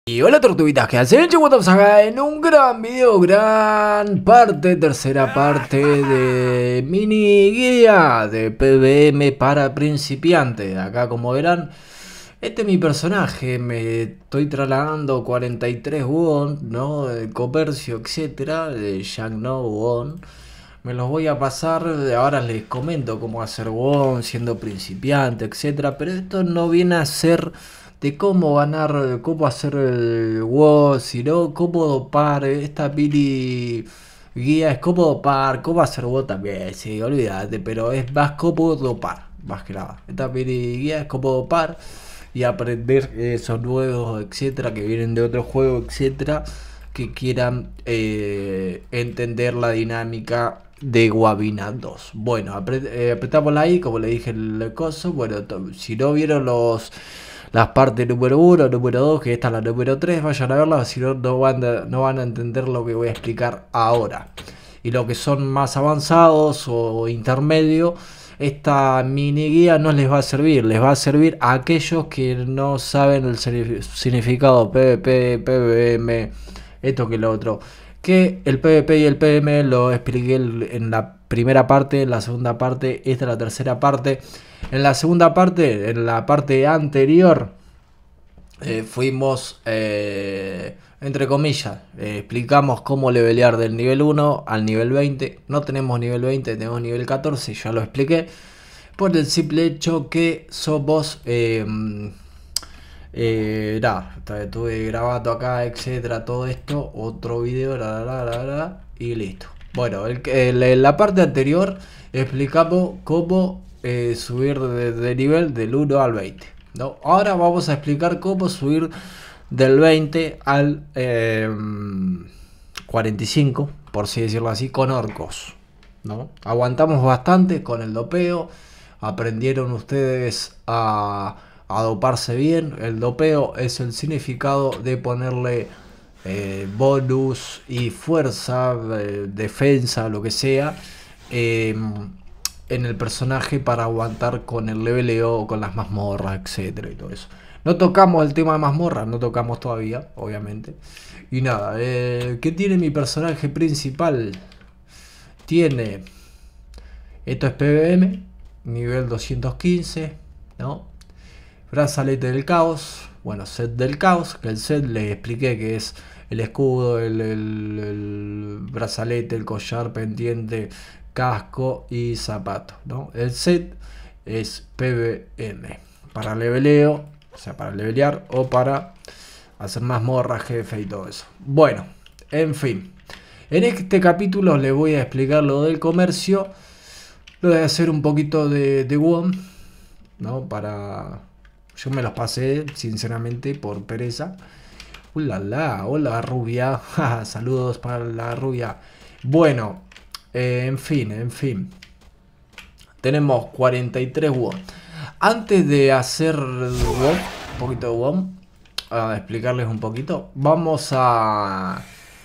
Y hola tortuguitas, ¿qué hacen? Estamos acá en un gran video, tercera parte de mini guía de PvM para principiantes. Acá como verán, este es mi personaje, me estoy trasladando 43 won, ¿no? De comercio, etcétera, de Jack No won. Me los voy a pasar, ahora les comento cómo hacer won siendo principiante, etcétera, pero esto no viene a ser de cómo ganar, cómo hacer el WoW, sino cómo dopar. Esta mini guía es cómo dopar, cómo hacer WoW también, sí, olvídate, pero es más cómo dopar, más que nada. Esta mini guía es cómo dopar y aprender esos nuevos, etcétera, que vienen de otro juego, etcétera, que quieran entender la dinámica de Wabina 2. Bueno, apretamos ahí, como le dije el coso. Bueno, si no vieron las partes número 1, número 2, que esta es la número 3, vayan a verlas, si no, no van a entender lo que voy a explicar ahora. Y lo que son más avanzados o intermedio, esta mini guía no les va a servir, les va a servir a aquellos que no saben el significado PvP, PvM, esto que lo otro. Que el PvP y el PvM lo expliqué en la primera parte, en la segunda parte, esta es la tercera parte. En la segunda parte, en la parte anterior, fuimos, entre comillas, explicamos cómo levelear del nivel 1 al nivel 20. No tenemos nivel 20, tenemos nivel 14, ya lo expliqué. Por el simple hecho que somos... estuve grabando acá, etcétera, todo esto, otro video, y listo. Bueno, en la parte anterior explicamos cómo subir de nivel del 1 al 20, ¿no? Ahora vamos a explicar cómo subir del 20 al 45, por así decirlo así, con orcos, ¿no? Aguantamos bastante con el dopeo, aprendieron ustedes a doparse bien. El dopeo es el significado de ponerle bonus y fuerza, defensa, lo que sea, en el personaje para aguantar con el leveleo, con las mazmorras, etcétera y todo eso. No tocamos el tema de mazmorras, no tocamos todavía, obviamente. Y nada, ¿qué tiene mi personaje principal? Tiene, esto es PvM, nivel 215, ¿no? Brazalete del caos, bueno, set del caos, que el set les expliqué que es el escudo, el brazalete, el collar, pendiente, casco y zapato, ¿no? El set es PvM, para leveleo, o sea, para levelear o para hacer mazmorras, jefe y todo eso. Bueno, en fin, en este capítulo les voy a explicar lo del comercio, lo de hacer un poquito de WoW, ¿no? Yo me los pasé, sinceramente, por pereza. Hola rubia. Saludos para la rubia. Bueno, en fin. Tenemos 43 WoW. Antes de hacer WoW, un poquito de WoW, a explicarles un poquito, vamos a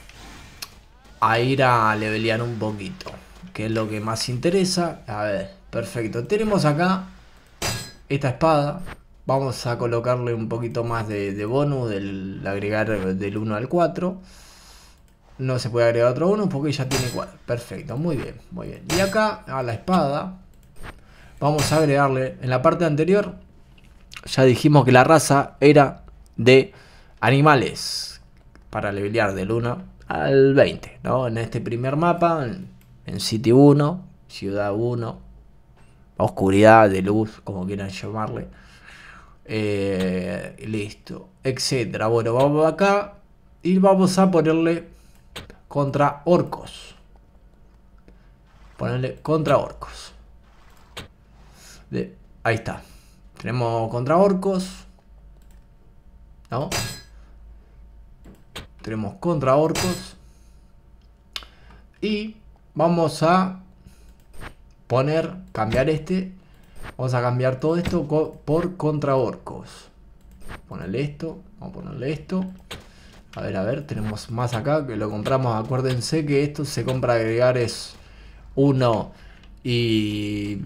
ir a levelear un poquito, que es lo que más interesa. A ver, perfecto. Tenemos acá esta espada. Vamos a colocarle un poquito más de bonus, del agregar del 1 al 4. No se puede agregar otro 1 porque ya tiene 4. Perfecto, muy bien, muy bien. Y acá a la espada vamos a agregarle, en la parte anterior ya dijimos que la raza era de animales para levelear del 1 al 20, ¿no? En este primer mapa, en City 1, Ciudad 1, oscuridad, de luz, como quieran llamarle. Listo, etcétera. Bueno, vamos acá y vamos a ponerle contra orcos. Ponerle contra orcos. Ahí está. Tenemos contra orcos, ¿no? Tenemos contra orcos. Y vamos a cambiar este. Vamos a cambiar todo esto por contra orcos. Ponerle esto. Vamos a ponerle esto. A ver, tenemos más acá que lo compramos. Acuérdense que esto se compra agregares 1 y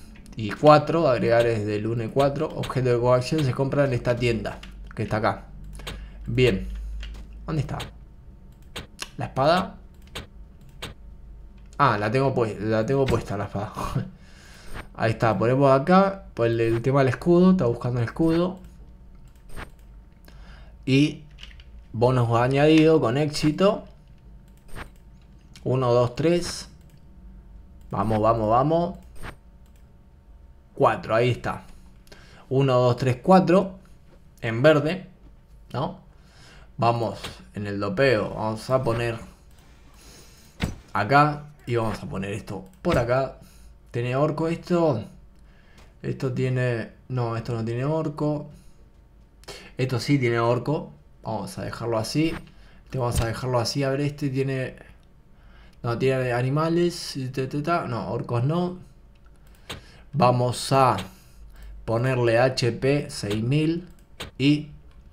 4. Agregares del 1 y 4. Objeto de coacción se compra en esta tienda que está acá. Bien. ¿Dónde está? ¿La espada? Ah, la tengo puesta la espada. Ahí está, ponemos acá. Pues el tema del escudo. Está buscando el escudo. Y bonus añadido con éxito. 1, 2, 3. Vamos, vamos, vamos. 4, ahí está. 1, 2, 3, 4. En verde, ¿no? Vamos en el dopeo. Vamos a poner acá. Y vamos a poner esto por acá. ¿Tiene orco esto? Esto tiene... No, esto no tiene orco. Esto sí tiene orco. Vamos a dejarlo así. Este vamos a dejarlo así. A ver, este tiene... No, tiene animales. No, orcos no. Vamos a ponerle HP 6000 y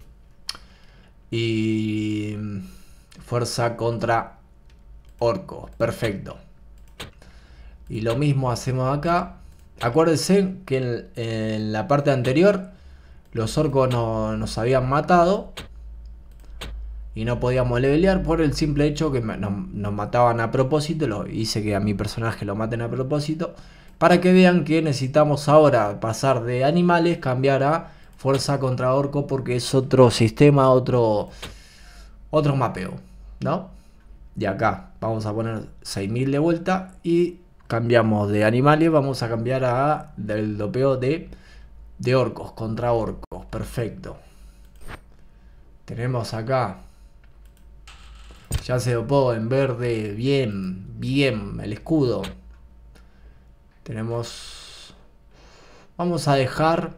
fuerza contra orcos. Perfecto. Y lo mismo hacemos acá. Acuérdense que en la parte anterior los orcos nos habían matado y no podíamos levelear por el simple hecho que nos mataban a propósito. Hice que a mi personaje lo maten a propósito, para que vean que necesitamos ahora pasar de animales, cambiar a fuerza contra orco, porque es otro sistema, otro mapeo, ¿no? Y acá vamos a poner 6000 de vuelta y cambiamos de animales. Vamos a cambiar del dopeo de orcos contra orcos. Perfecto. Tenemos acá, ya se dopó en verde. Bien, bien. El escudo. Tenemos... Vamos a dejar...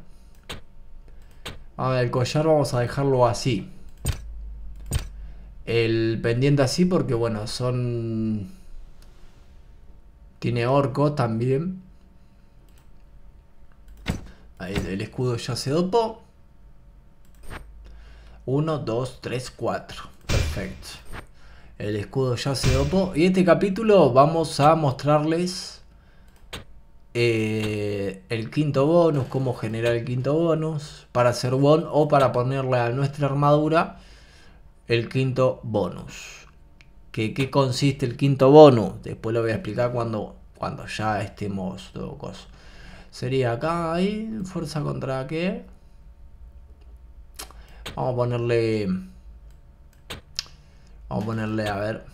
el collar vamos a dejarlo así. El pendiente así porque, bueno, son... Tiene orco también. Ahí el escudo ya se dopó. 1, 2, 3, 4. Perfecto. El escudo ya se dopó. Y este capítulo vamos a mostrarles el quinto bonus. Cómo generar el quinto bonus para hacer bon o para ponerle a nuestra armadura el quinto bonus. ¿Qué consiste el quinto bonus? Después lo voy a explicar cuando ya estemos locos. Sería acá, ahí, fuerza contra qué. Vamos a ponerle, a ver.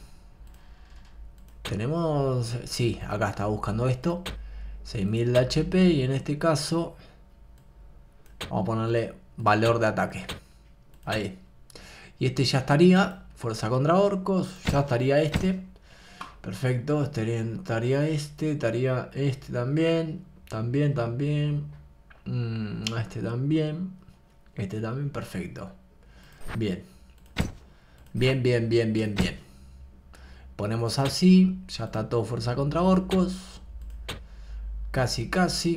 Tenemos, sí, acá está buscando esto. 6000 de HP y en este caso vamos a ponerle valor de ataque. Ahí. Y este ya estaría, fuerza contra orcos, ya estaría este. Perfecto, estaría este también. También. Este también, perfecto. Bien. Bien. Ponemos así, ya está todo fuerza contra orcos. Casi.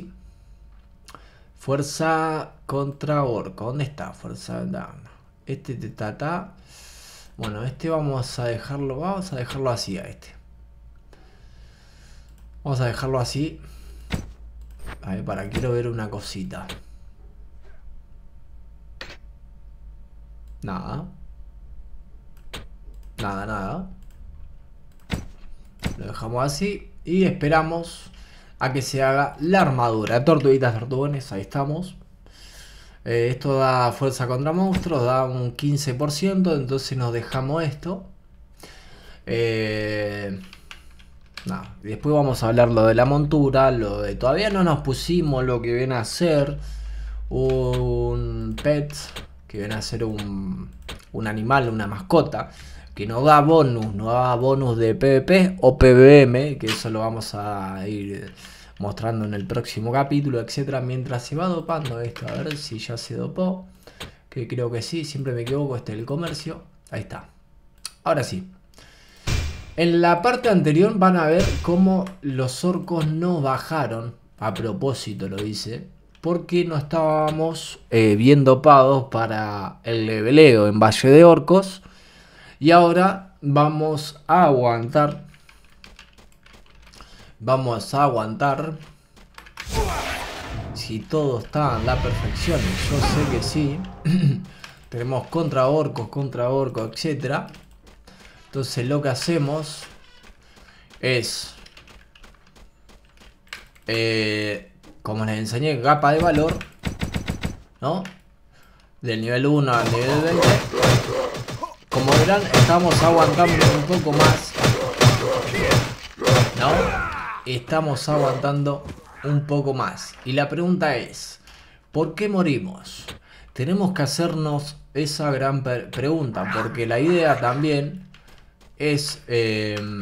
Fuerza contra orco. ¿Dónde está? Fuerza... No. Este está. Bueno, este vamos a dejarlo así a este. Vamos a dejarlo así. A ver, quiero ver una cosita. Nada. Lo dejamos así y esperamos a que se haga la armadura. Tortuguitas, tortugones, ahí estamos. Esto da fuerza contra monstruos, da un 15%, entonces nos dejamos esto. Después vamos a hablar lo de la montura, lo de todavía no nos pusimos lo que viene a ser un pet, que viene a ser un animal, una mascota, que nos da bonus de PvP o PvM, que eso lo vamos a ir mostrando en el próximo capítulo, etcétera, mientras se va dopando esto. A ver si ya se dopó, que creo que sí, siempre me equivoco. Este es el comercio, ahí está. Ahora sí, en la parte anterior van a ver cómo los orcos no bajaron, a propósito lo hice, porque no estábamos bien dopados para el leveleo en Valle de Orcos. Y ahora vamos a aguantar. Si todo está en la perfección, yo sé que sí. Tenemos contra orcos, etc. Entonces lo que hacemos es, como les enseñé, capa de valor, ¿no? Del nivel 1 al nivel 20. Como verán, estamos aguantando un poco más, ¿no? Estamos aguantando un poco más. Y la pregunta es, ¿por qué morimos? Tenemos que hacernos esa gran pregunta, porque la idea también es... voy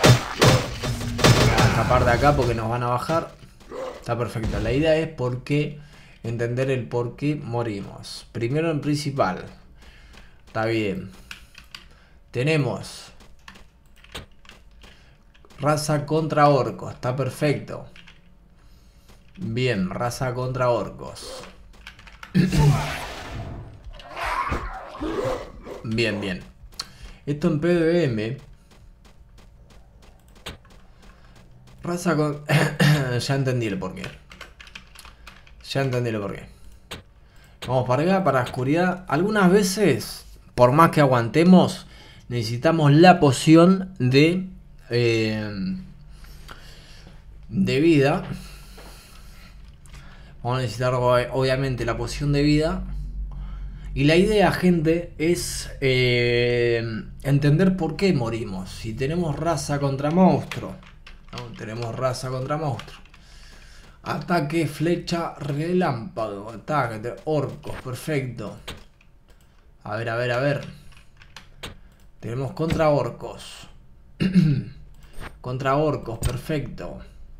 a escapar de acá porque nos van a bajar. Está perfecto. La idea es entender el por qué morimos. Primero en principal. Está bien. Tenemos raza contra orcos. Está perfecto. Bien, raza contra orcos. Bien, bien. Esto en PvM. Raza con... Ya entendí el porqué. Vamos para acá, para la oscuridad. Algunas veces, por más que aguantemos, necesitamos la poción de vida. Vamos a necesitar obviamente la poción de vida. Y la idea, gente, es entender por qué morimos. Si tenemos raza contra monstruo, ¿no? Tenemos raza contra monstruo. Ataque, flecha, relámpago. Ataque de orcos, perfecto. A ver. Tenemos contra orcos. Contra orcos, perfecto.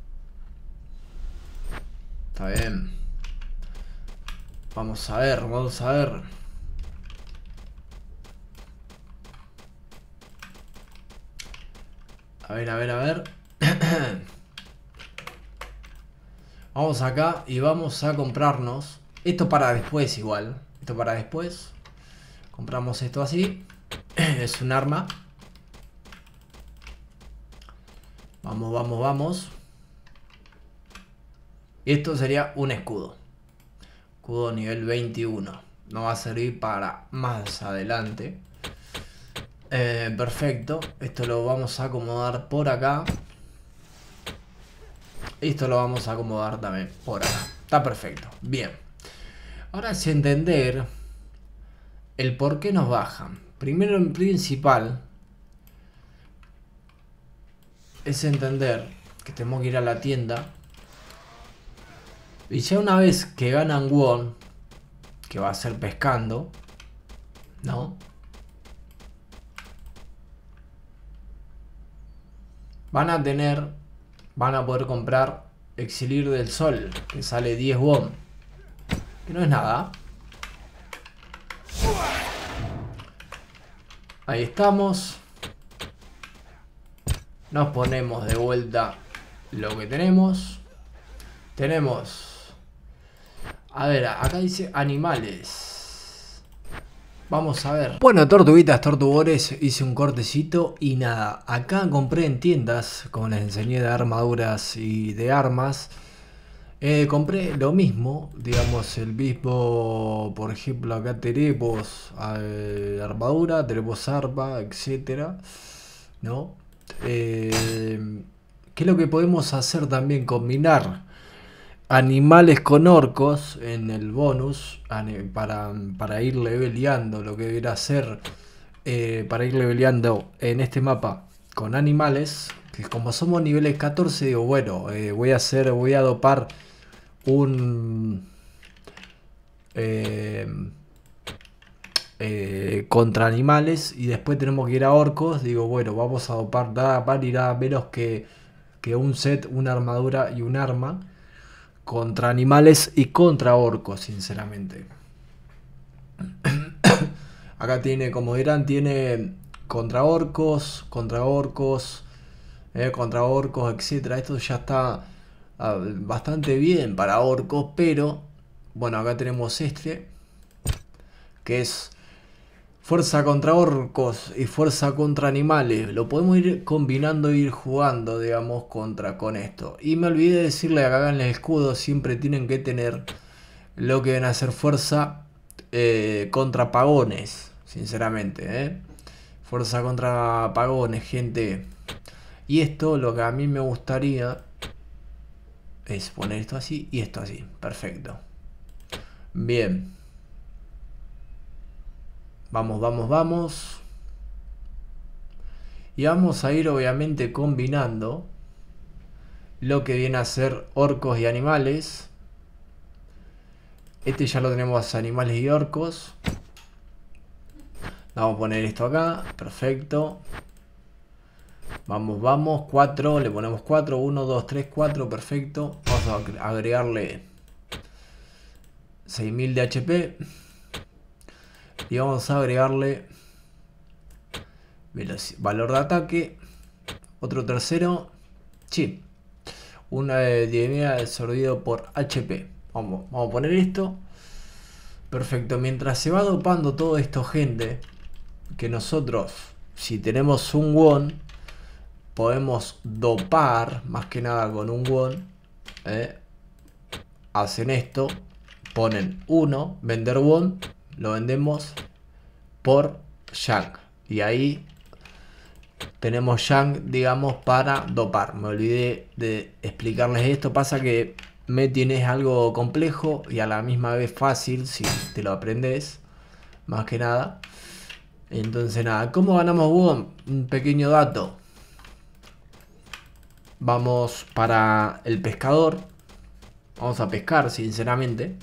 Está bien. Vamos a ver. A ver. Vamos acá y vamos a comprarnos. Esto para después igual. Esto para después. Compramos esto así. Es un arma. Vamos. Esto sería un escudo. Escudo nivel 21. No va a servir para más adelante. Perfecto. Esto lo vamos a acomodar por acá. Esto lo vamos a acomodar también por acá. Está perfecto. Bien. Ahora es entender el por qué nos bajan. Primero en principal es entender que tenemos que ir a la tienda. Y ya una vez que ganan won, que va a ser pescando, ¿no? Van a poder comprar Elixir del Sol, que sale 10 won, que no es nada. Ahí estamos. Nos ponemos de vuelta lo que tenemos. A ver, acá dice animales. Vamos a ver. Bueno, tortuguitas, tortugores, hice un cortecito y nada. Acá compré en tiendas, como les enseñé, de armaduras y de armas. Compré lo mismo, digamos, el mismo, por ejemplo, acá tenemos armadura, tenemos arma, etcétera, ¿no? ¿Qué es lo que podemos hacer también? Combinar animales con orcos en el bonus para ir leveleando lo que debería ser para ir leveleando en este mapa con animales, que como somos niveles 14 digo bueno, voy a dopar un contra animales y después tenemos que ir a orcos. Digo bueno, vamos a dopar nada más ni nada menos que un set, una armadura y un arma contra animales y contra orcos, sinceramente. Acá tiene, como dirán, tiene contra orcos, etcétera. Esto ya está bastante bien para orcos, pero bueno, acá tenemos este, que es fuerza contra orcos y fuerza contra animales. Lo podemos ir combinando e ir jugando, digamos, con esto. Y me olvidé de decirle, acá en el escudo siempre tienen que tener lo que viene a ser fuerza contra Pagones, sinceramente, fuerza contra Pagones, gente. Y esto, lo que a mí me gustaría es poner esto así y esto así. Perfecto. Bien. Vamos, vamos, vamos. Y vamos a ir obviamente combinando lo que viene a ser orcos y animales. Este ya lo tenemos, animales y orcos. Vamos a poner esto acá. Perfecto. Vamos, vamos. 4. Le ponemos 4. 1, 2, 3, 4. Perfecto. Vamos a agregarle 6000 de HP. Y vamos a agregarle valor de ataque. Otro tercero. Sí. Una de absorbido por HP. Vamos a poner esto. Perfecto. Mientras se va dopando todo esto, gente, que nosotros, si tenemos un won, podemos dopar más que nada con un won. Hacen esto. Ponen 1, vender won. Lo vendemos por yang. Y ahí tenemos yang, digamos, para dopar. Me olvidé de explicarles esto. Pasa que Metin es algo complejo y a la misma vez fácil si te lo aprendes. Más que nada. Entonces nada, ¿cómo ganamos won? Un pequeño dato. Vamos para el pescador. Vamos a pescar, sinceramente.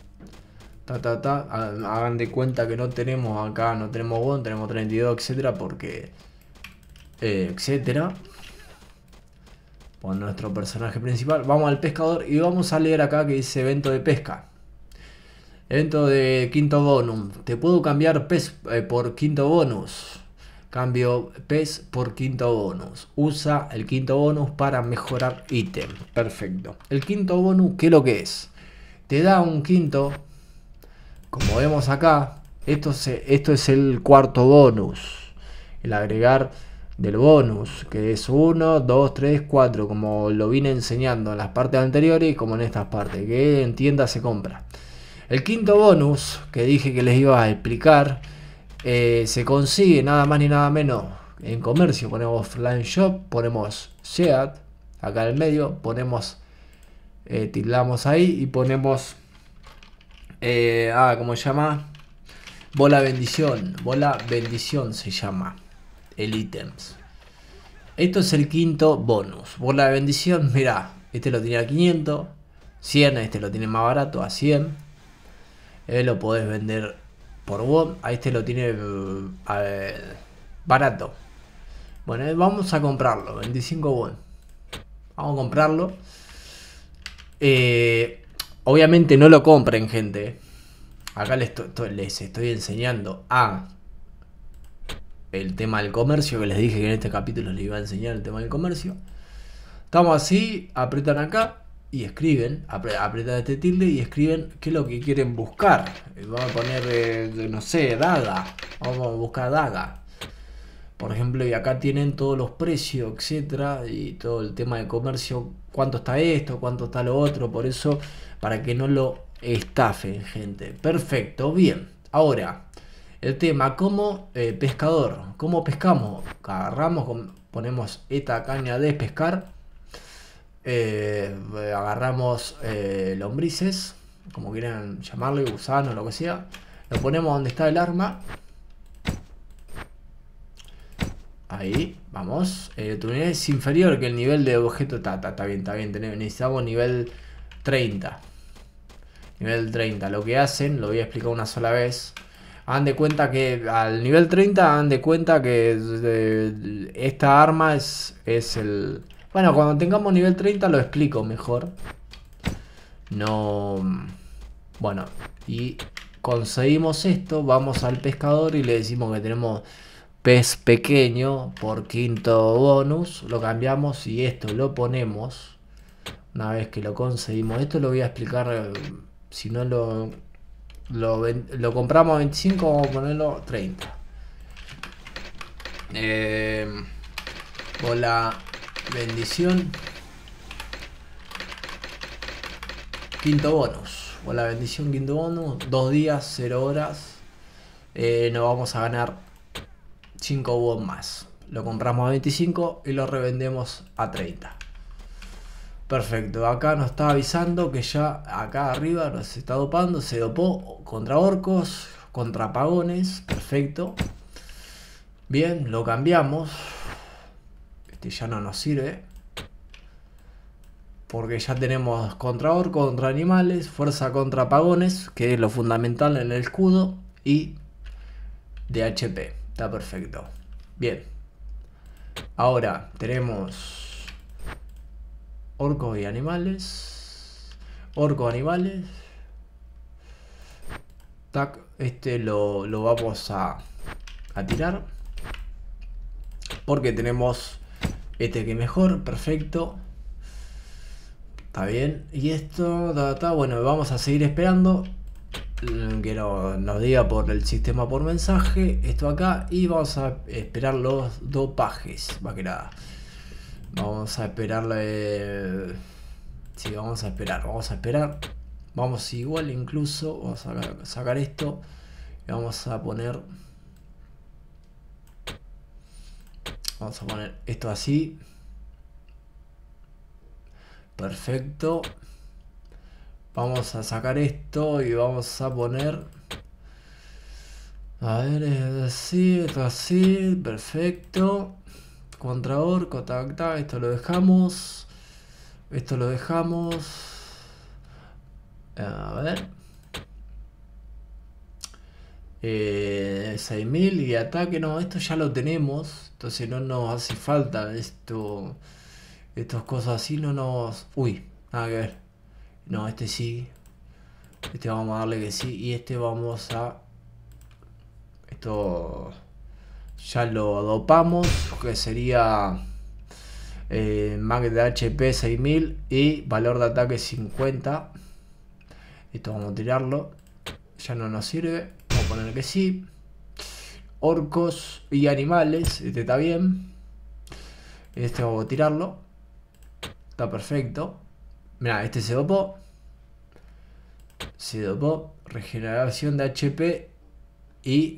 Hagan de cuenta que no tenemos acá, no tenemos won, tenemos 32, etcétera, porque etcétera. Por nuestro personaje principal. Vamos al pescador y vamos a leer acá que dice evento de pesca. Evento de quinto bonus. Te puedo cambiar pez por quinto bonus. Cambio pez por quinto bonus. Usa el quinto bonus para mejorar ítem. Perfecto. El quinto bonus, ¿qué es lo que es? Te da un quinto. Como vemos acá, esto es el cuarto bonus. El agregar del bonus, que es 1, 2, 3, 4, como lo vine enseñando en las partes anteriores y como en estas partes, que en tienda se compra. El quinto bonus, que dije que les iba a explicar, se consigue nada más ni nada menos en comercio. Ponemos offline shop, ponemos Seat, acá en el medio, ponemos, tildamos ahí y ponemos... ¿cómo se llama? Bola bendición. Bola bendición se llama el ítems. Esto es el quinto bonus. Bola de bendición, mirá. Este lo tiene a 500. 100, este lo tiene más barato, a 100. Lo podés vender por won. A este lo tiene barato. Bueno, vamos a comprarlo. 25 won. Vamos a comprarlo. Obviamente no lo compren, gente. Acá les estoy enseñando el tema del comercio, que les dije que en este capítulo les iba a enseñar el tema del comercio. Estamos así, apretan acá y escriben, apretan este tilde y escriben qué es lo que quieren buscar. Vamos a poner, no sé, daga. Vamos a buscar daga. Por ejemplo, y acá tienen todos los precios, etcétera, y todo el tema de comercio, cuánto está esto, cuánto está lo otro, por eso, para que no lo estafen, gente. Perfecto, bien. Ahora, el tema, como pescador, ¿cómo pescamos? Agarramos, ponemos esta caña de pescar, agarramos lombrices, como quieran llamarle, gusanos, lo que sea, lo ponemos donde está el arma. Ahí, vamos. Tu nivel es inferior que el nivel de objeto. Está bien. Necesitamos nivel 30. Nivel 30. Lo que hacen, lo voy a explicar una sola vez. Hagan de cuenta que al nivel 30, hagan de cuenta que esta arma es el... Bueno, cuando tengamos nivel 30 lo explico mejor. No... Bueno, y conseguimos esto. Vamos al pescador y le decimos que tenemos... pez pequeño por quinto bonus, lo cambiamos y esto lo ponemos una vez que lo conseguimos. Esto lo voy a explicar, si no lo compramos a 25, vamos a ponerlo 30. Bola bendición, quinto bonus. con la bendición quinto bonus, 2 días, 0 horas, nos vamos a ganar 5 búhos más. Lo compramos a 25 y lo revendemos a 30. Perfecto, acá nos está avisando que ya acá arriba nos está dopando. Se dopó contra orcos, contra apagones. Perfecto. Bien, lo cambiamos. Este ya no nos sirve, porque ya tenemos contra orcos, contra animales, fuerza contra apagones, que es lo fundamental en el escudo, y de HP. Está perfecto. Bien. Ahora tenemos orcos y animales. Orcos, animales. Tac, este lo vamos a tirar, porque tenemos este que mejor. Perfecto. Está bien. Y esto, bueno, vamos a seguir esperando que nos diga por el sistema por mensaje esto acá, y vamos a esperar los dopajes, más que nada. Vamos a esperarle. Sí, vamos a esperar. Vamos igual, incluso vamos a sacar esto y vamos a poner esto así. Perfecto. Vamos a sacar esto y vamos a poner, a ver, así, esto así. Perfecto. Contra orco, tac, tac. Esto lo dejamos. Esto lo dejamos. A ver. 6000 y ataque. No, esto ya lo tenemos. Entonces no nos hace falta esto. Estas cosas así no nos... Uy, nada que ver. No, este sí. Este vamos a darle que sí. Y este vamos a... Esto... Ya lo dopamos. Que sería... Mag de HP 6000 y valor de ataque 50. Esto vamos a tirarlo. Ya no nos sirve. Vamos a poner que sí. Orcos y animales. Este está bien. Este vamos a tirarlo. Está perfecto. Mira, este se dopó. Se dopó. Regeneración de HP. Y...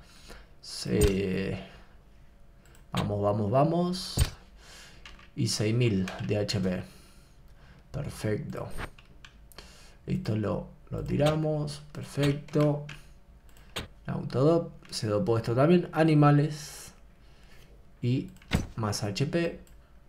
Vamos. Y 6000 de HP. Perfecto. Esto lo tiramos. Perfecto. Autodop. Se dopó esto también. Animales. Y más HP.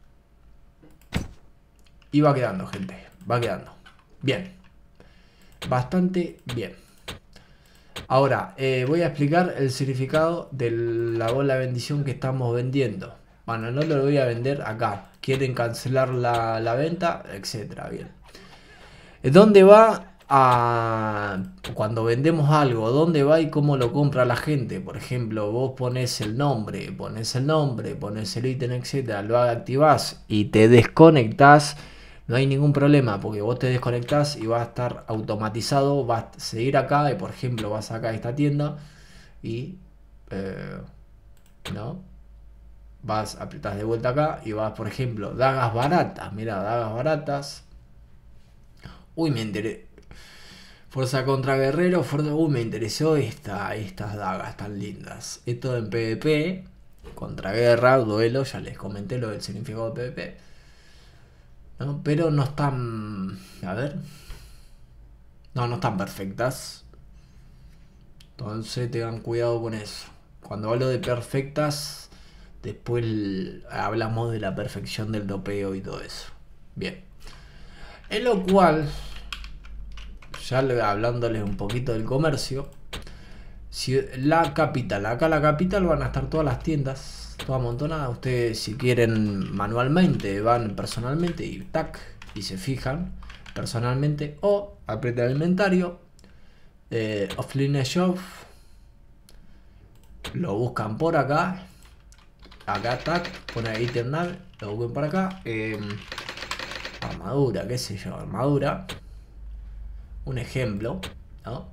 Y va quedando, gente. Va quedando. Bien. Bastante bien. Ahora, voy a explicar el significado de la bola de bendición que estamos vendiendo. Bueno, no lo voy a vender acá. Quieren cancelar la venta, etcétera. Bien. ¿Dónde va cuando vendemos algo? ¿Dónde va y cómo lo compra la gente? Por ejemplo, vos pones el nombre, pones el ítem, etcétera. Lo activás y te desconectás. No hay ningún problema, porque vos te desconectás y va a estar automatizado. Vas a seguir acá y, por ejemplo, vas acá a esta tienda y ¿no? Vas, apretás de vuelta acá y vas, por ejemplo, dagas baratas. Mira, dagas baratas. Uy, me enteré. Fuerza contra guerrero. Uy, me interesó estas dagas tan lindas. Esto en PvP. Contra guerra, duelo. Ya les comenté lo del significado de PvP. ¿No? Pero no están... A ver. No están perfectas. Entonces tengan cuidado con eso. Cuando hablo de perfectas, después hablamos de la perfección del dopeo y todo eso. Bien. En lo cual, ya hablándoles un poquito del comercio, si la capital, acá la capital van a estar todas las tiendas, toda amontonada. Ustedes, si quieren manualmente, van personalmente y tac, y se fijan personalmente, o apretan el inventario, offline shop, lo buscan por acá, tac, pone item nav, lo buscan por acá, armadura, qué sé yo, armadura, un ejemplo, ¿no?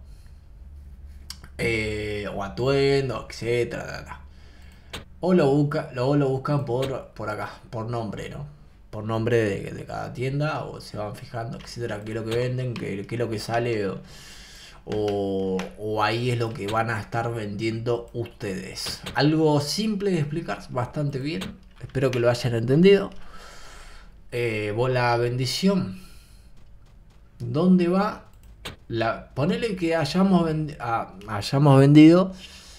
O atuendo, etcétera. O lo buscan por acá, por nombre, ¿no? por nombre de cada tienda, o se van fijando, etcétera, qué es lo que venden, qué es lo que sale, o ahí es lo que van a estar vendiendo ustedes. Algo simple de explicar, bastante bien, espero que lo hayan entendido. Bola bendición, ¿dónde va? Ponele que hayamos vendido,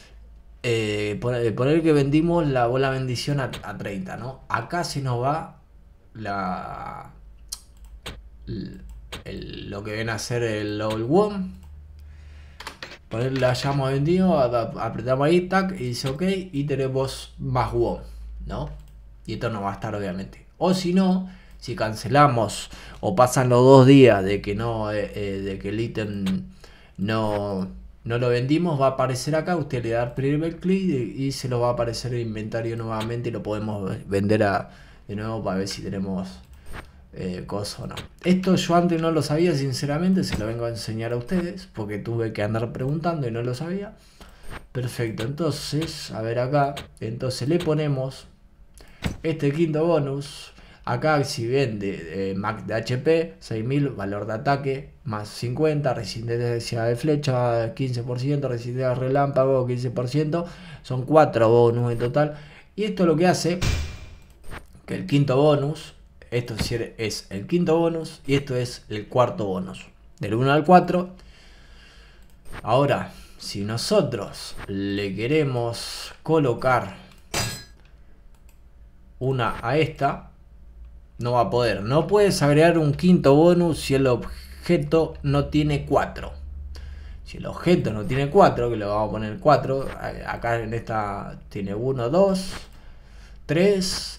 poner que vendimos la bola bendición a 30, ¿no? Acá se nos va lo que viene a ser el Level 1. Ponerle hayamos vendido, apretamos ahí, tac, y dice ok, y tenemos más WOM, ¿no? Y esto no va a estar obviamente. O si no, si cancelamos o pasan los 2 días de que de que el ítem no lo vendimos, va a aparecer acá, usted le da primer clic y se lo va a aparecer el inventario nuevamente y lo podemos vender de nuevo para ver si tenemos cosa o no. Esto yo antes no lo sabía, sinceramente, se lo vengo a enseñar a ustedes porque tuve que andar preguntando y no lo sabía. Perfecto, entonces, a ver acá, entonces le ponemos este quinto bonus. Acá si vende Mac de HP, 6000, valor de ataque, más 50, resistencia de flecha, 15%, resistencia de relámpago, 15%, son 4 bonus en total. Y esto lo que hace, que el quinto bonus, esto es el quinto bonus y esto es el cuarto bonus, del 1 al 4. Ahora, si nosotros le queremos colocar una a esta, no va a poder. No puedes agregar un quinto bonus si el objeto no tiene 4. Si el objeto no tiene 4, que le vamos a poner 4, acá en esta tiene 1, 2, 3,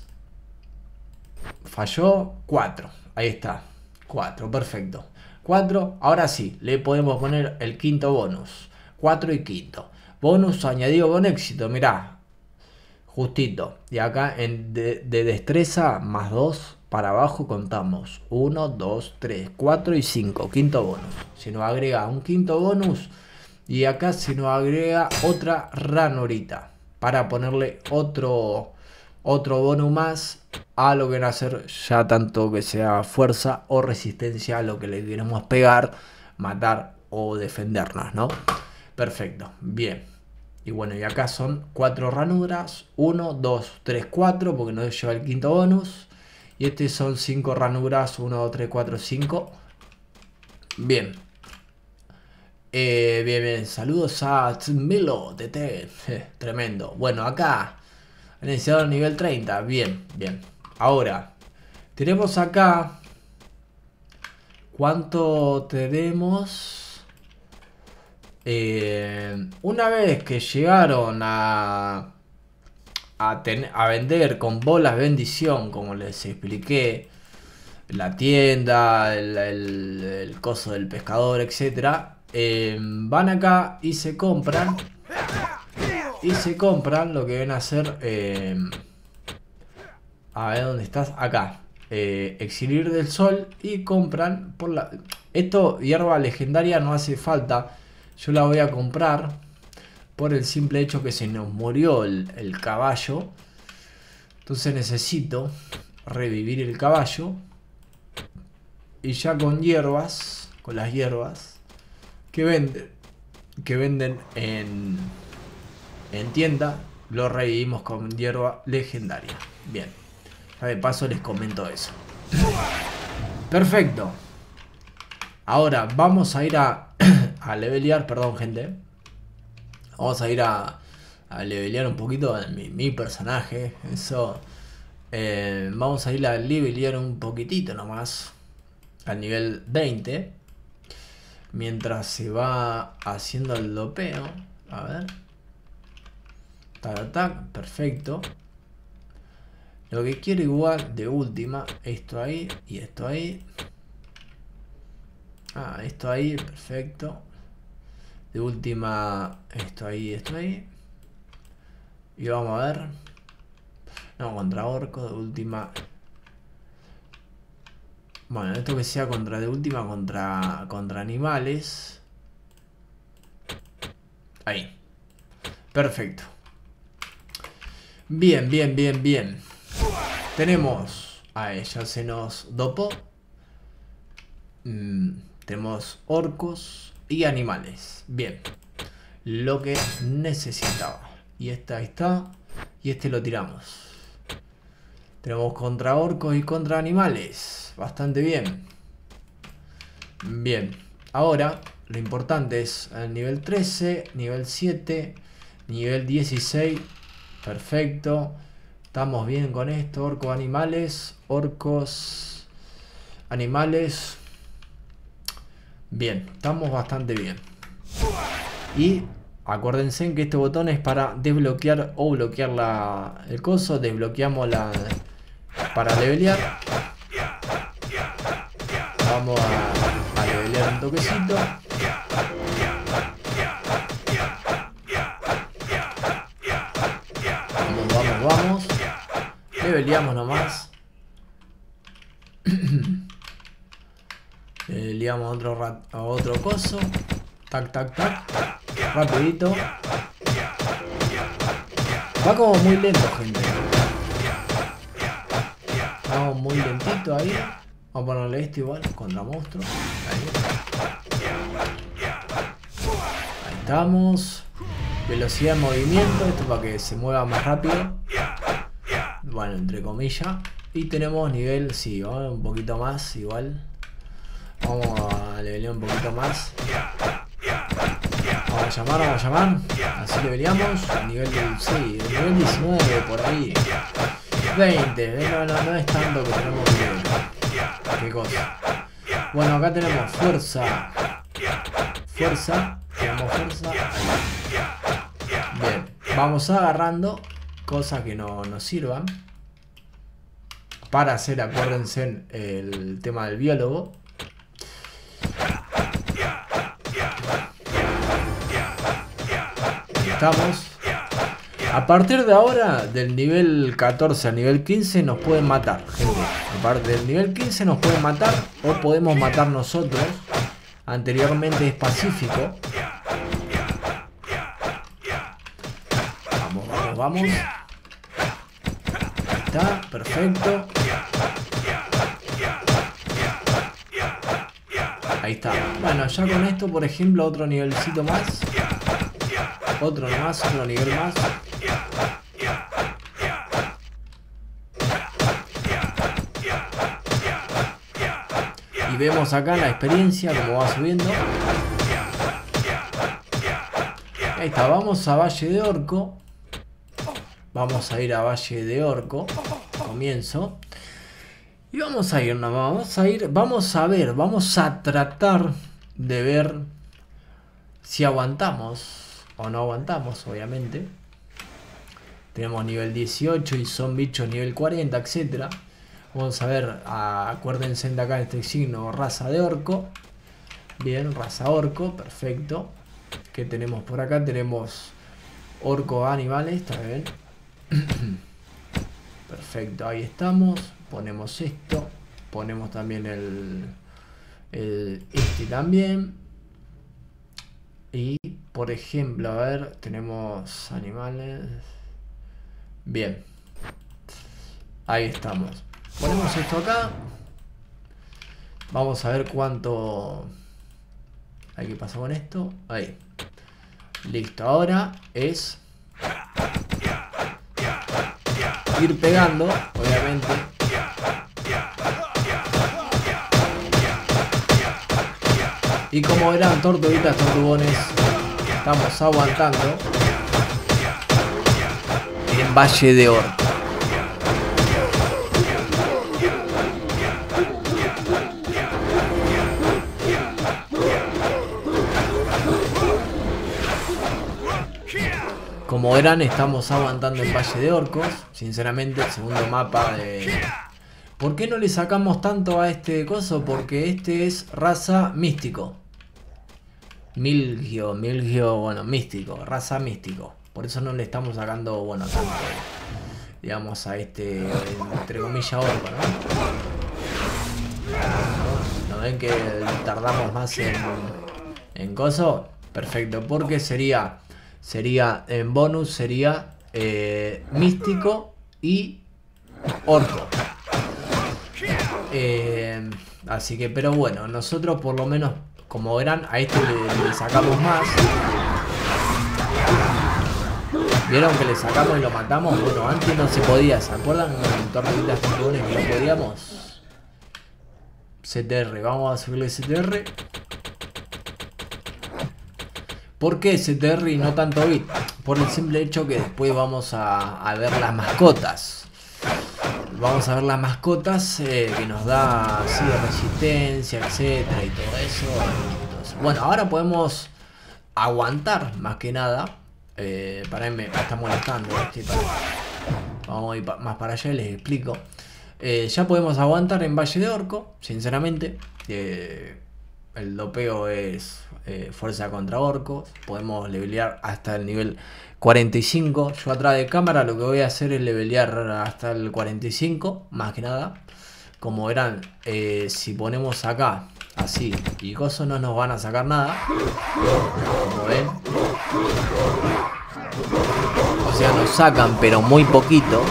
falló, 4. Ahí está, 4, perfecto. 4, ahora sí, le podemos poner el quinto bonus. 4 y quinto. Bonus añadido con éxito, mirá. Justito. Y acá de destreza más 2 para abajo contamos 1, 2, 3, 4 y 5. Quinto bonus. Se nos agrega un quinto bonus. Y acá se nos agrega otra ranurita para ponerle otro bonus más a lo que viene a ser ya tanto que sea fuerza o resistencia a lo que le queremos pegar, matar o defendernos, ¿no? Perfecto, bien. Y bueno, y acá son 4 ranuras, 1, 2, 3, 4, porque nos lleva el quinto bonus. Y este son 5 ranuras, 1, 2, 3, 4, 5. Bien. Bien, saludos a Milo, TT, tremendo. Bueno, acá, iniciador nivel 30, bien. Ahora, tenemos acá, ¿cuánto tenemos? Una vez que llegaron a vender con bolas bendición, como les expliqué, la tienda, el coso del pescador, etcétera, van acá y se compran lo que ven a hacer. A ver dónde estás, acá, Exilir del Sol, y compran esto, hierba legendaria no hace falta, yo la voy a comprar por el simple hecho que se nos murió el caballo. Entonces necesito revivir el caballo. Y ya con las hierbas que venden en tienda, lo revivimos con hierba legendaria. Bien, ya de paso les comento eso. Perfecto. Ahora vamos a ir a levelear, perdón gente. Vamos a ir a levelear un poquito mi personaje. Eso. Vamos a ir a levelear un poquitito nomás. Al nivel 20. Mientras se va haciendo el dopeo. A ver. Tac, perfecto. Lo que quiero igual de última. Esto ahí y esto ahí. Esto ahí, perfecto. De última, esto ahí, esto ahí. Y vamos a ver. No, contra orco, de última. Bueno, esto que sea de última contra animales. Ahí. Perfecto. Bien. Tenemos Ahí ya se nos dopó. Tenemos orcos y animales. Bien. Lo que necesitaba. Y ahí está. Y este lo tiramos. Tenemos contra orcos y contra animales. Bastante bien. Bien. Ahora lo importante es el nivel 13, nivel 7, nivel 16. Perfecto. Estamos bien con esto. Orcos, animales. Orcos, animales. Bien. Estamos bastante bien. Y acuérdense que este botón es para desbloquear o bloquear el coso. Desbloqueamos para levelear. Vamos a levelear un toquecito. Vamos. Leveleamos nomás. Leveleamos a otro coso. Tac, tac, tac. Rapidito. Va como muy lento, gente. Vamos muy lentito ahí. Vamos a ponerle esto igual. Contra monstruo. Ahí estamos. Velocidad de movimiento. Esto para que se mueva más rápido. Bueno, entre comillas. Y tenemos nivel, sí, vamos un poquito más igual. Vamos a levelear un poquito más. Vamos a llamar. Así leveleamos. Nivel, sí, nivel 19 por ahí. 20. No es tanto que tenemos que... ¿Qué cosa? Bueno, acá tenemos fuerza. Tenemos fuerza. Bien. Vamos agarrando cosas que no nos sirvan. Para hacer, acuérdense, el tema del biólogo. Estamos. A partir de ahora, del nivel 14 al nivel 15 nos pueden matar, gente. Aparte del nivel 15 nos pueden matar o podemos matar nosotros. Anteriormente es pacífico. Vamos. Ahí está, perfecto. Ahí está. Bueno, ya con esto, por ejemplo, otro nivelcito más. Otro nivel más. Y vemos acá la experiencia como va subiendo. Ahí está, vamos a Valle de Orco. Vamos a ir a Valle de Orco. Comienzo. Y vamos a ir, vamos a tratar de ver si aguantamos o no aguantamos, obviamente. Tenemos nivel 18 y son bichos nivel 40, etc. Vamos a ver, acuérdense de acá este signo, raza de orco. Bien, raza orco, perfecto. ¿Qué tenemos por acá? Tenemos orco animales, está bien. Perfecto, ahí estamos. Ponemos esto. Ponemos también este también. Y por ejemplo, a ver, tenemos animales. Bien. Ahí estamos. Ponemos esto acá. Vamos a ver cuánto hay que pasar con esto. Ahí. Listo. Ahora es ir pegando, obviamente. Y como verán, tortuguitas, tortugones, estamos aguantando en Valle de Orco. Como verán, estamos aguantando en Valle de Orcos. Sinceramente, el segundo mapa de... ¿Por qué no le sacamos tanto a este coso? Porque este es raza místico. Milgio, bueno, místico, raza místico. Por eso no le estamos sacando, bueno, tanto, digamos, a este, entre comillas, orco, ¿no? ¿No ven que tardamos más en coso? Perfecto, porque sería en bonus, sería místico y orco. Así que, pero bueno, nosotros por lo menos, como verán, a este le sacamos más. ¿Vieron que le sacamos y lo matamos? Bueno, antes no se podía, ¿se acuerdan? En Tortuguitas Tortugones que no podíamos. CTR, vamos a subirle CTR. ¿Por qué CTR y no tanto bit? Por el simple hecho que después vamos a ver las mascotas. Vamos a ver las mascotas que nos da así de resistencia, etcétera y todo eso. Bueno, ahora podemos aguantar más que nada. Para mí me está molestando. Vamos a ir más para allá y les explico. Ya podemos aguantar en Valle de Orco, sinceramente. El dopeo es fuerza contra orcos. Podemos levelear hasta el nivel 45. Yo atrás de cámara lo que voy a hacer es levelear hasta el 45, más que nada. Como verán, si ponemos acá así y cosas, no nos van a sacar nada. Como ven. O sea, nos sacan pero muy poquito.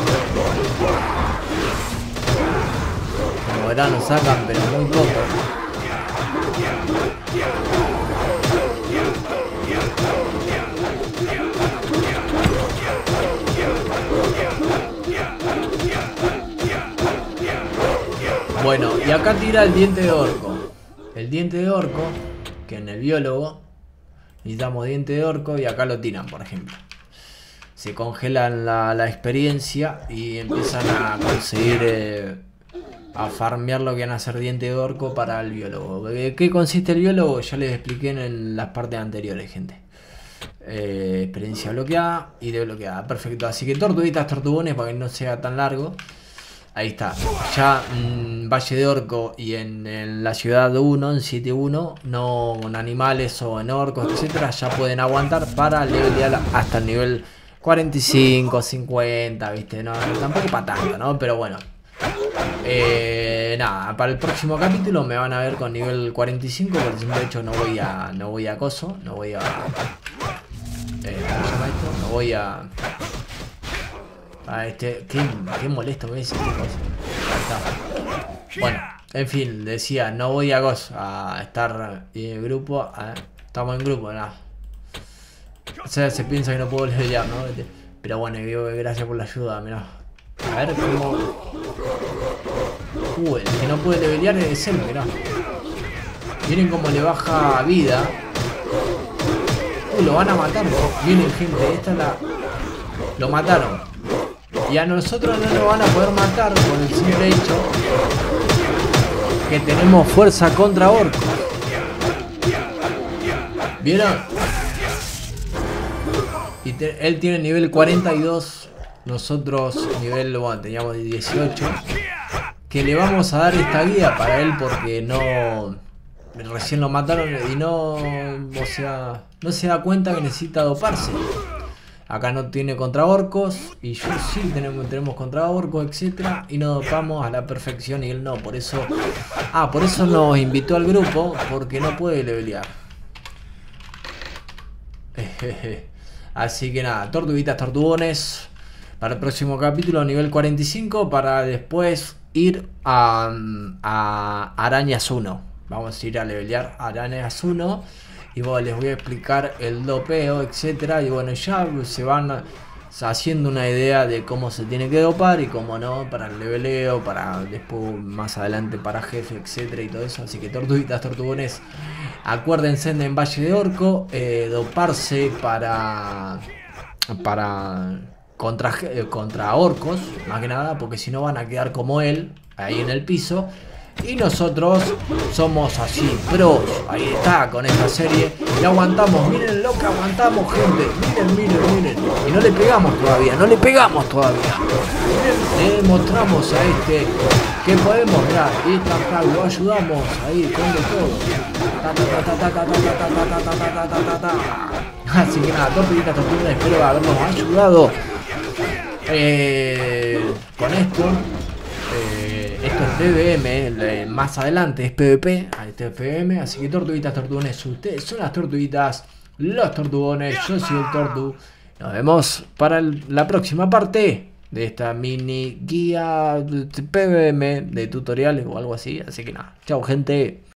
Como verán, nos sacan pero muy poco. Bueno, y acá tira el diente de orco. El diente de orco, que en el biólogo necesitamos diente de orco y acá lo tiran, por ejemplo. Se congelan la experiencia y empiezan a conseguir a farmear lo que van a hacer diente de orco para el biólogo. ¿Qué consiste el biólogo? Ya les expliqué en las partes anteriores, gente. Experiencia bloqueada y desbloqueada. Perfecto, así que tortuguitas, tortugones, para que no sea tan largo. Ahí está, ya en Valle de Orco y en la ciudad 1, en sitio 1, no con animales o en orcos, etcétera, ya pueden aguantar para levelear hasta el nivel 45, 50, viste, no, tampoco para tanto, ¿no? Pero bueno. Nada, para el próximo capítulo me van a ver con nivel 45, porque de hecho no voy a coso, no voy a... ¿cómo se llama esto? No voy a... qué molesto me dice este cosa. Bueno, en fin, decía, no voy a estar en grupo. Estamos en grupo, nada. O sea, se piensa que no puedo levelear, ¿no? Pero bueno, gracias por la ayuda, mirá. A ver cómo. El que no puede levelear es él, mirá. Miren cómo le baja vida. Lo van a matar, ¿no? Miren, gente, esta es la. Lo mataron. Y a nosotros no nos van a poder matar por el simple hecho que tenemos fuerza contra orcos. ¿Vieron? Y él tiene nivel 42. Nosotros nivel, bueno, teníamos 18. Que le vamos a dar esta guía para él porque no... Recién lo mataron y no... O sea, no se da cuenta que necesita doparse. Acá no tiene contra orcos y yo sí tenemos contra orcos, etcétera, y nos dopamos a la perfección y él no, por eso nos invitó al grupo porque no puede levelear. Así que nada, tortuguitas, tortugones, para el próximo capítulo nivel 45 para después ir a Arañas 1. Vamos a ir a levelear Arañas 1. Y bueno, les voy a explicar el dopeo, etcétera. Y bueno, ya se van haciendo una idea de cómo se tiene que dopar y cómo no, para el leveleo, para después más adelante para jefe, etcétera y todo eso. Así que tortuguitas, tortugones, acuérdense de en Valle de Orco, doparse contra orcos, más que nada, porque si no van a quedar como él, ahí en el piso. Y nosotros somos así, pros. Ahí está, con esta serie. Y aguantamos, miren lo que aguantamos, gente. Miren. Y no le pegamos todavía, Miren, le demostramos a este que podemos, mirá. Y lo ayudamos ahí con de todo. Así que nada, tortuguitas, tortugas, espero habernos ayudado con esto. Esto es PvM, más adelante es PvP, este es PvM, así que tortuguitas, tortugones, ustedes son las tortuguitas, los tortugones, yo soy el tortu. Nos vemos para la próxima parte. de esta mini guía PBM de tutoriales o algo así. Así que nada, chao gente.